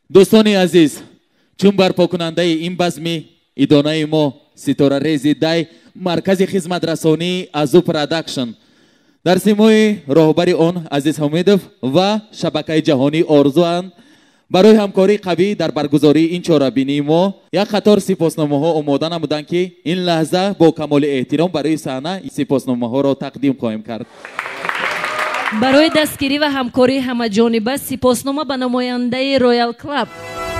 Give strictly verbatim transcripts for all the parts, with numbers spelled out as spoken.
دوستان عزیز، چون برپا کننده این بزمی ادانه ما ستاره ریزی دای مرکز خدمت رسانی ازو پروداکشن در سیمای راهبری آن عزیز حمیدов و شبکه جهانی آرزوان برای همکاری قوی در برگزاری این چهاربینی ما یک قطار سپاسنامه ها آماده نمودند که این لحظه با کمال احترام برای صحنه سپاسنامه ها را تقدیم خواهیم کرد. برای دستگیری و همکاری همه جانبه سپاسنامه به نماینده رویال کلاب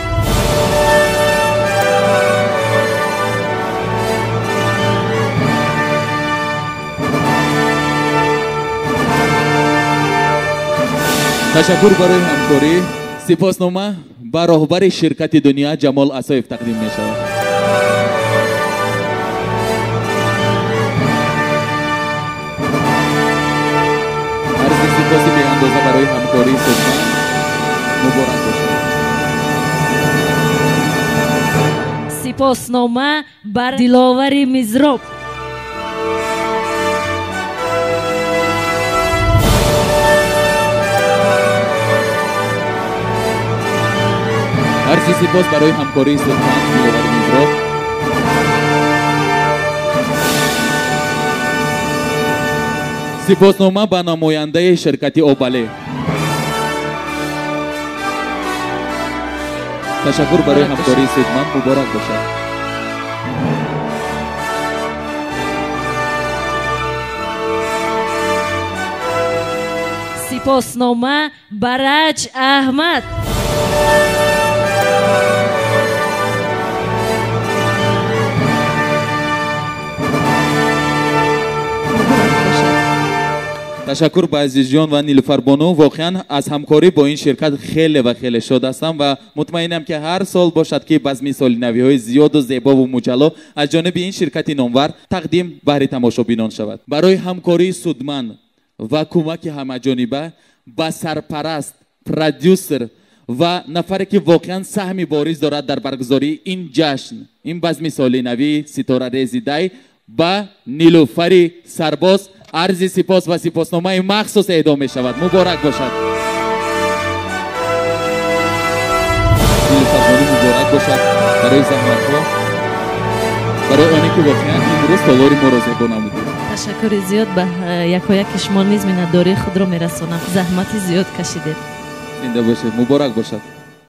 تشکر برای همکاری. سپاسنامه به راهبر شرکت دنیا جمال اسایف تقدیم می شود. عرض سپاسی به اندازه برای همکاری سلطان مبارک باشد. سپاسنامه بر دلاور مزراب عرض سپاس برای همکاری سلطان دلاور مزراب. سپاسنامه به نماینده شرکت اوباله. تشکر برای همکاری سلطان مبارک باشد. سپاسنامه برج احمد. تشکر به عزیز جان و نیلوفر بانو. واقعا از همکاری با این شرکت خیلی و خیلی شاد هستم و مطمئنم که هر سال باشد که بزمی سالی نوی های زیاد و زیبا و مجلا از جانب این شرکت نامور تقدیم بر تماشابینان شود. برای همکاری سودمند و کمک همه جانبه با سرپرست، پرودیوسر و نفری که واقعا سهمی بارز دارد در برگزاری این جشن، این بزمی سالی نوی ستاره ریزی دای با نیلوفر سرباز عرض سپاس و سپاسنامه مخصوص اهدا می شود. مبارک باشد. نیلوفر بانو مبارک باشد برای زحمت ها، برای آنی که واقعا امروز تالاری ما را زیبا نمودید. تشکر زیاد به یکایک شما نیز منتداری خود را می رسانم. زحمت زیاد کشیدید. زنده باشید. مبارک باشد.